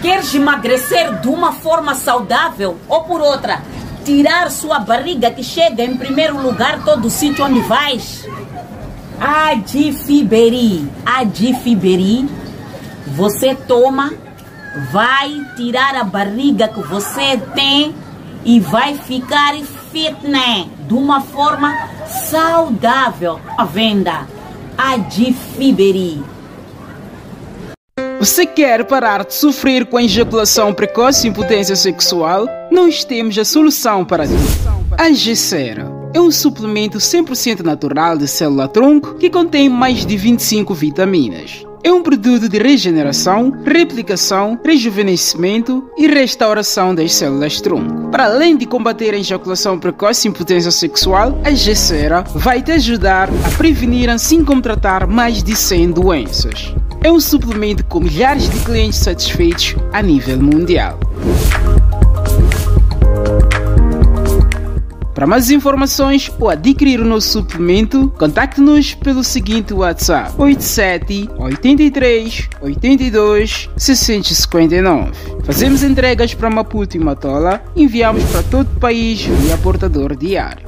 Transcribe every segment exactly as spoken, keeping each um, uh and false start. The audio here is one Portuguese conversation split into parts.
Queres emagrecer de uma forma saudável ou por outra? Tirar sua barriga que chega em primeiro lugar todo sítio onde vais? Adifiberi. Adifiberi. Você toma, vai tirar a barriga que você tem e vai ficar fitness de uma forma saudável. À venda. Adifiberi. Você quer parar de sofrer com a ejaculação precoce e impotência sexual? Nós temos a solução para ti. A Gessera é um suplemento cem por cento natural de célula-tronco que contém mais de vinte e cinco vitaminas. É um produto de regeneração, replicação, rejuvenescimento e restauração das células-tronco. Para além de combater a ejaculação precoce e impotência sexual, a Gessera vai te ajudar a prevenir, assim como tratar mais de cem doenças. É um suplemento com milhares de clientes satisfeitos a nível mundial. Para mais informações ou adquirir o nosso suplemento, contacte-nos pelo seguinte WhatsApp: oito sete oito três oito dois seis cinco nove. Fazemos entregas para Maputo e Matola, enviamos para todo o país via portador diário.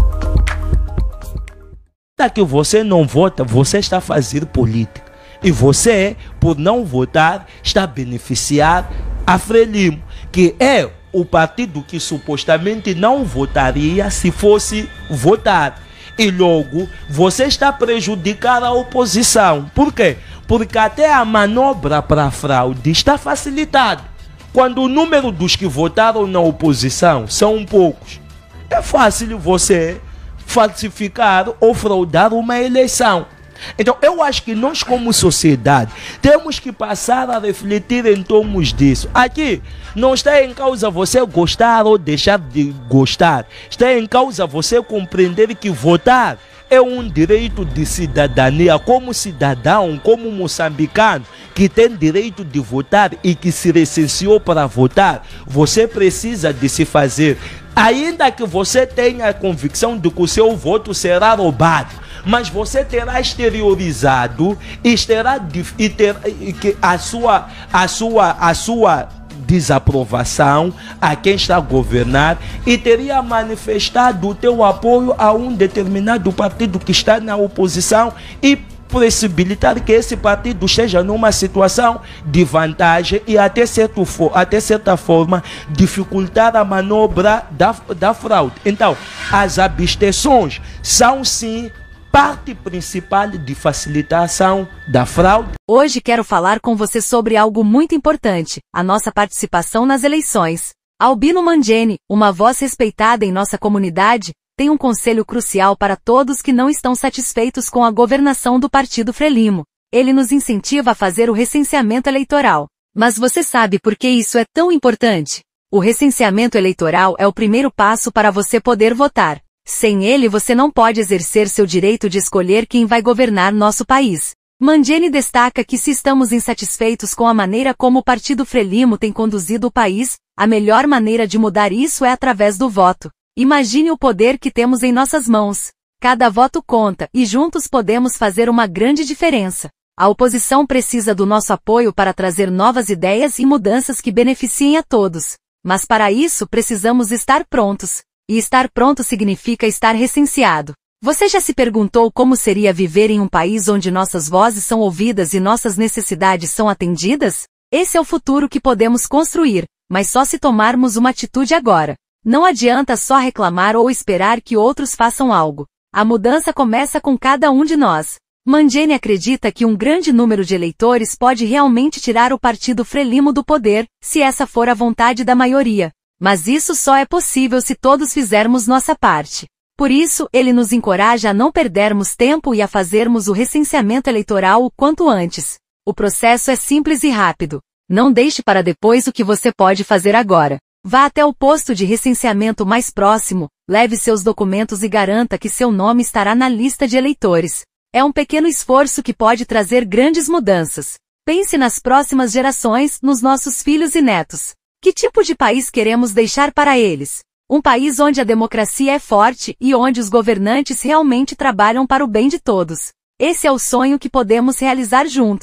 Que você não vota, você está fazendo política. E você, por não votar, está a beneficiar a Frelimo, que é o partido que supostamente não votaria se fosse votar. E logo, você está a prejudicar a oposição. Por quê? Porque até a manobra para a fraude está facilitada. Quando o número dos que votaram na oposição são poucos, é fácil você falsificar ou fraudar uma eleição. Então, eu acho que nós, como sociedade, temos que passar a refletir em torno disso. Aqui, não está em causa você gostar ou deixar de gostar. Está em causa você compreender que votar é um direito de cidadania, como cidadão, como moçambicano, que tem direito de votar e que se licenciou para votar. Você precisa de se fazer. Ainda que você tenha a convicção de que o seu voto será roubado, mas você terá exteriorizado e terá e ter, e que a sua a sua a sua desaprovação a quem está a governar e teria manifestado o teu apoio a um determinado partido que está na oposição e possibilitar que esse partido esteja numa situação de vantagem e até, certo, até certa forma dificultar a manobra da, da fraude. Então, as abstenções são sim parte principal de facilitação da fraude. Hoje quero falar com você sobre algo muito importante, a nossa participação nas eleições. Albino Mangeni, uma voz respeitada em nossa comunidade, tem um conselho crucial para todos que não estão satisfeitos com a governação do Partido Frelimo. Ele nos incentiva a fazer o recenseamento eleitoral. Mas você sabe por que isso é tão importante? O recenseamento eleitoral é o primeiro passo para você poder votar. Sem ele você não pode exercer seu direito de escolher quem vai governar nosso país. Mangeni destaca que se estamos insatisfeitos com a maneira como o Partido Frelimo tem conduzido o país, a melhor maneira de mudar isso é através do voto. Imagine o poder que temos em nossas mãos. Cada voto conta, e juntos podemos fazer uma grande diferença. A oposição precisa do nosso apoio para trazer novas ideias e mudanças que beneficiem a todos. Mas para isso precisamos estar prontos. E estar pronto significa estar recenseado. Você já se perguntou como seria viver em um país onde nossas vozes são ouvidas e nossas necessidades são atendidas? Esse é o futuro que podemos construir, mas só se tomarmos uma atitude agora. Não adianta só reclamar ou esperar que outros façam algo. A mudança começa com cada um de nós. Mangeni acredita que um grande número de eleitores pode realmente tirar o Partido Frelimo do poder, se essa for a vontade da maioria. Mas isso só é possível se todos fizermos nossa parte. Por isso, ele nos encoraja a não perdermos tempo e a fazermos o recenseamento eleitoral o quanto antes. O processo é simples e rápido. Não deixe para depois o que você pode fazer agora. Vá até o posto de recenseamento mais próximo, leve seus documentos e garanta que seu nome estará na lista de eleitores. É um pequeno esforço que pode trazer grandes mudanças. Pense nas próximas gerações, nos nossos filhos e netos. Que tipo de país queremos deixar para eles? Um país onde a democracia é forte e onde os governantes realmente trabalham para o bem de todos. Esse é o sonho que podemos realizar juntos.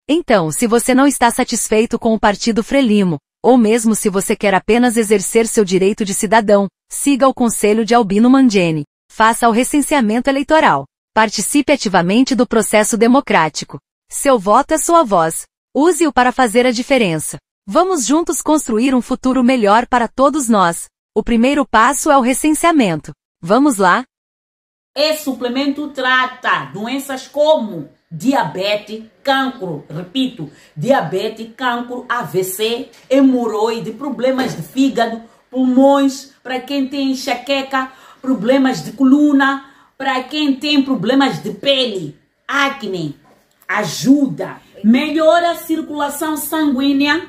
Então, se você não está satisfeito com o Partido Frelimo, ou mesmo se você quer apenas exercer seu direito de cidadão, siga o conselho de Albino Mangeni. Faça o recenseamento eleitoral. Participe ativamente do processo democrático. Seu voto é sua voz. Use-o para fazer a diferença. Vamos juntos construir um futuro melhor para todos nós. O primeiro passo é o recenseamento. Vamos lá? Esse suplemento trata doenças como diabetes, cancro, repito, diabetes, cancro, A V C, hemorroide, problemas de fígado, pulmões, para quem tem enxaqueca, problemas de coluna, para quem tem problemas de pele, acne, ajuda, melhora a circulação sanguínea,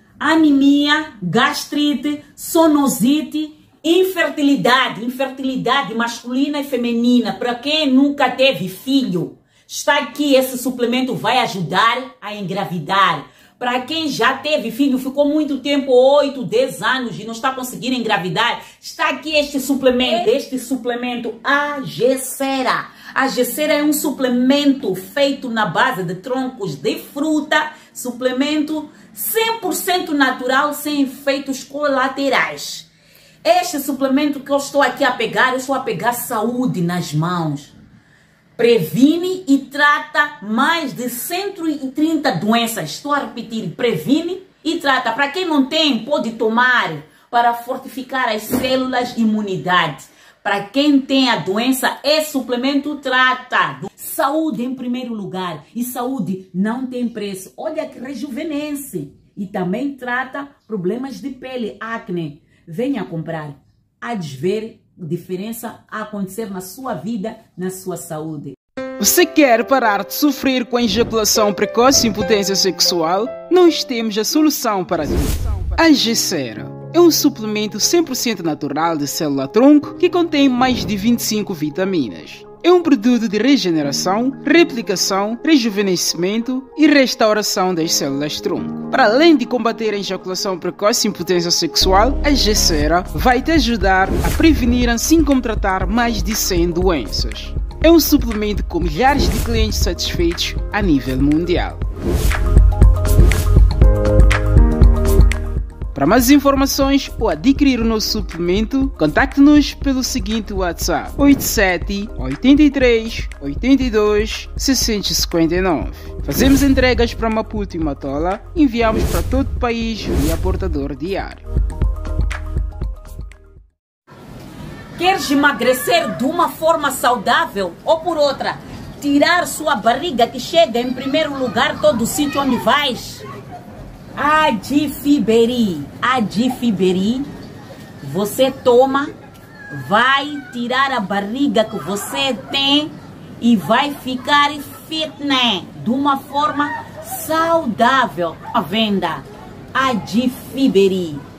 anemia, gastrite, sonosite, infertilidade, infertilidade masculina e feminina, para quem nunca teve filho. Está aqui, esse suplemento vai ajudar a engravidar. Para quem já teve filho, ficou muito tempo, oito, dez anos e não está conseguindo engravidar, está aqui este suplemento, este suplemento Agessera. Agessera é um suplemento feito na base de troncos de fruta, suplemento cem por cento natural, sem efeitos colaterais. Este suplemento que eu estou aqui a pegar, eu estou a pegar saúde nas mãos. Previne e trata mais de cento e trinta doenças. Estou a repetir, previne e trata. Para quem não tem, pode tomar para fortificar as células de imunidade. Para quem tem a doença, esse suplemento trata. Saúde em primeiro lugar. E saúde não tem preço. Olha que rejuvenesce. E também trata problemas de pele, acne. Venha comprar. Há de ver diferença a acontecer na sua vida, na sua saúde. Você quer parar de sofrer com a ejaculação precoce e impotência sexual? Nós temos a solução para isso. Agessera é um suplemento cem por cento natural de célula-tronco que contém mais de vinte e cinco vitaminas. É um produto de regeneração, replicação, rejuvenescimento e restauração das células-tronco. Para além de combater a ejaculação precoce e impotência sexual, a Agessera vai te ajudar a prevenir, assim como tratar mais de cem doenças. É um suplemento com milhares de clientes satisfeitos a nível mundial. Para mais informações ou adquirir o nosso suplemento, contacte-nos pelo seguinte WhatsApp: oito sete, oito três, oito dois, seis cinco nove. Fazemos entregas para Maputo e Matola, enviamos para todo o país via portador diário. Queres emagrecer de uma forma saudável ou por outra? Tirar sua barriga que chega em primeiro lugar todo sítio onde vais? Adifiberi, Adifiberi, você toma, vai tirar a barriga que você tem e vai ficar fitness de uma forma saudável. À venda, Adifiberi.